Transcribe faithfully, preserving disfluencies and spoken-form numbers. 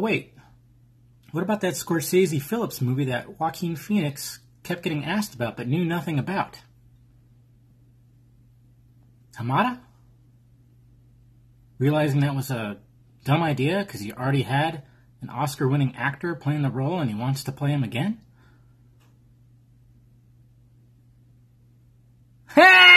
wait. What about that Scorsese Phillips movie that Joaquin Phoenix kept getting asked about but knew nothing about? Hamada? Realizing that was a dumb idea because he already had an Oscar-winning actor playing the role and he wants to play him again? Ha!